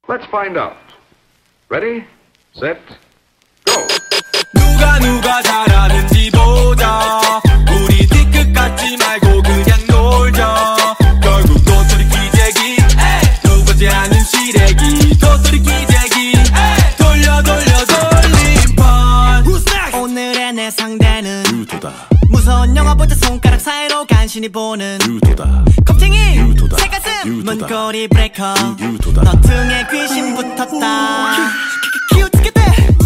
Let's find out. Ready, set, go. 누가 잘하는지 보자. 우리 뒤끝 같지 말고 그냥 놀자. 결국 도토리 기재기 누가 제하는 시래기. 도토리 기재기 돌려 돌림판. 오늘의 내 상대는 유도다. 무서운 영화 볼 때 손가락 사이로 간신히 보는 유도다. 겁쟁이 유도다. 새가슴 유도다. 문고리 브레이커 유도다. 너 등에 귀신 붙었다. 키우치게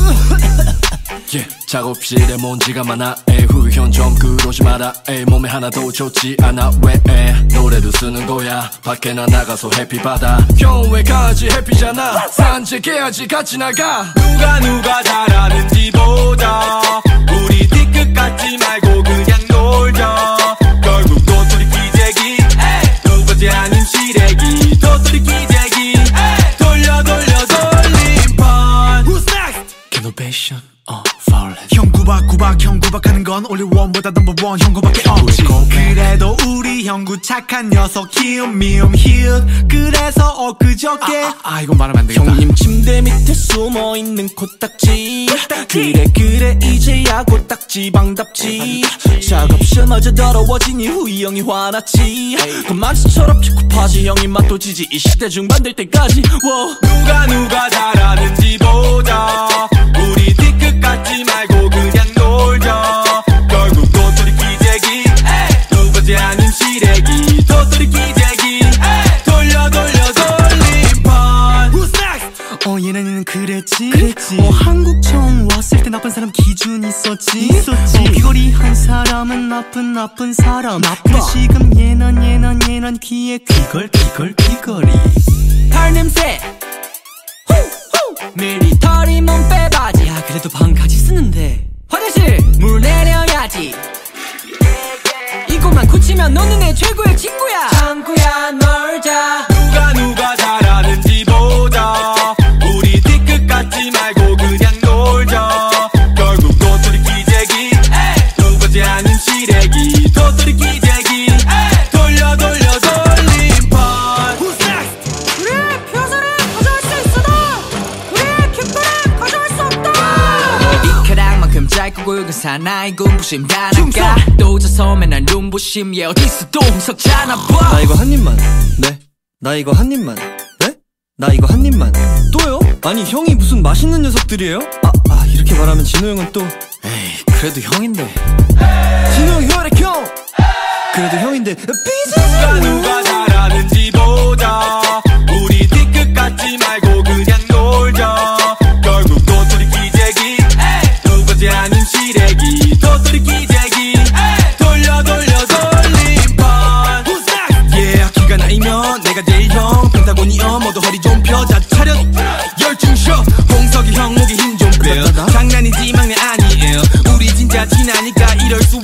작업실에 먼지가 많아. 후현 좀 그러지 마라. 몸에 하나도 좋지 않아. 왜 노래를 쓰는 거야. 밖에 나 나가서 해피 받아. 형 왜 가지 해피잖아. 산책해야지 같이 나가. 누가 잘하는지 보자. 우리 뒤끝 같지 말고 그냥 놀자. 결국 도토리 기재기 누가 제하는 시래기. 도토리 기재기 돌려 돌림판. Who's next? Innovation violence. 형 구박하는 건 only one보다 number one 형구밖에 없지. 그래도 우리 형구 착한 녀석 미움 히읗. 그래서 엊그저께 이건 말하면 안 되겠다. 형님 침대 밑에 숨어있는 코딱지. 그래 이제야 코딱지 방답지. 작업실마저 더러워지니 후이 형이 화났지. 그만 서럽지 굽하지 형이 맛도 지지. 이 시대 중반될 때까지. 누가 잘하는지 보자. 우리 뒤끝 같지 말고 그냥 놀자. 결국 도토리 기재기 누가 제하는 시래기. 도토리 기재기 돌려 돌림판. Who's next? 얘는 그랬지. 한국 처음 왔을 때 나쁜 사람 기준 있었지. 귀걸이 한 사람은 나쁜 사람. 근데 지금 얘는 귀에 귀걸이. 팔냄새 밀리터리 몸빼바지. 그래도 방까지 쓰는데 화장실 물 내려야지. 이것만 고치면 너는 내 최고의 친구야. 창구야 놀자. 누가 잘하는지 보자. 우리 뒤끝 같지 말고 그냥 놀자. 결국 도토리 기재기 누가 제하는 시래기. 도토리 기재기 돌려 돌림판. 우리 표절을 가져올 수 있어도 우리 깃발을 가져올 수 없다. 머리카락만큼 짧고 굵은 사나이고 부심 다나가. 또 져서 맨날 눈부심. 얘 어디서도 썩잖아 봐. 나 이거 한 입만. 네? 나 이거 한 입만. 네? 나 이거 한 입만. 또요? 아니 형이 무슨 맛있는 녀석들이에요? 이렇게 말하면 진호 형은 또 그래도 형인데. 진호 형 혈액 형! 그래도 형인데 누가 잘하는지 보자. 우리 뒤끝 같지 말고 그냥 놀자. 결국 도토리 기재기 누가 제하는 시래기. 도토리 기재기 돌려 돌림판. 기가 나이면 내가 제일 형. 펜타곤이여 모두 허리 좀 펴. 자 차렷 열중 쉬어. 홍석이 형 목에 힘 좀 빼. 장난이지 막내 아니에요. 우리 진짜 친하니까 이럴 수